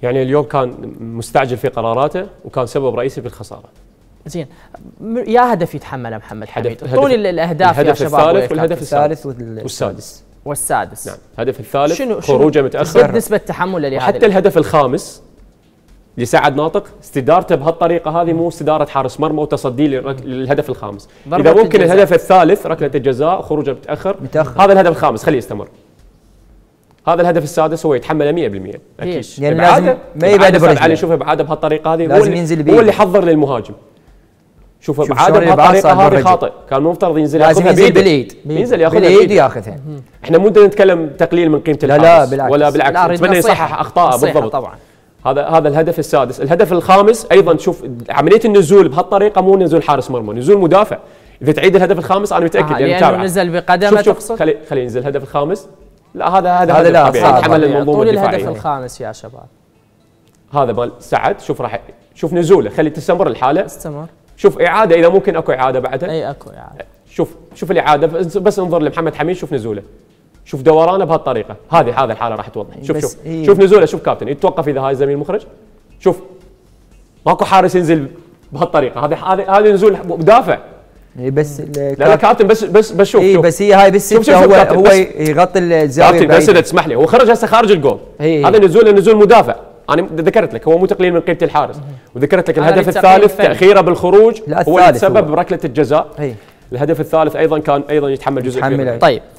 يعني اليوم كان مستعجل في قراراته وكان سبب رئيسي في الخساره. زين، يا هدف يتحمله محمد حميد، اعطوني الاهداف يا شباب. الهدف الثالث والهدف الثالث والسادس. نعم، الهدف الثالث خروجه متاخر، نسبه تحمله لهذا. حتى الهدف الخامس لسعد ناطق استدارته بهالطريقه هذه مو استداره حارس مرمى وتصدي للهدف الخامس. اذا ممكن الهدف الثالث ركله الجزاء وخروجه متاخر. هذا الهدف الخامس خليه يستمر. هذا الهدف السادس هو يتحمله 100%. اكيد يعني لازم ما يبعد علي. شوف ابعاده بهالطريقه هذه هو اللي حضر للمهاجم. شوف ابعاده بهالطريقه هذه خاطئ، كان المفترض ينزل ياخذها بالايد، ينزل ياخذها بالايد ياخذها. احنا مو نتكلم تقليل من قيمه الحارس، ولا بالعكس، نتمنى يصحح اخطائه بالضبط طبعا. هذا الهدف السادس. الهدف الخامس ايضا شوف عمليه النزول بهالطريقه مو نزول حارس مرمى، نزول مدافع. اذا تعيد الهدف الخامس انا متاكد لانه نزل بقدمه. شوف خلي ينزل الهدف الخامس. لا هذا هدف طبيعي حمل المنظومه الدفاعيه. الهدف الخامس يا شباب هذا مال سعد. شوف شوف نزوله، خلي تستمر الحاله. استمر. شوف اعاده اذا ممكن اكو اعاده بعدها. اي اكو اعاده. شوف الاعاده بس انظر لمحمد حميد. شوف نزوله، شوف دورانه بهالطريقه هذه الحاله راح توضح. شوف نزوله. شوف كابتن يتوقف اذا هاي زميل مخرج. شوف ماكو حارس ينزل بهالطريقه. هذا نزول مدافع. بس لا كابتن بس شوف. بس هي هاي بس هو يغطي الزاويه. كابتن بس تسمح لي، هو خرج هسه خارج الجول. هذا نزول مدافع. انا ذكرت لك هو مو تقليل من قيمه الحارس، وذكرت لك الهدف الثالث تاخيره بالخروج هو اللي تسبب بركله الجزاء. الهدف الثالث ايضا كان يتحمل جزء كبير. طيب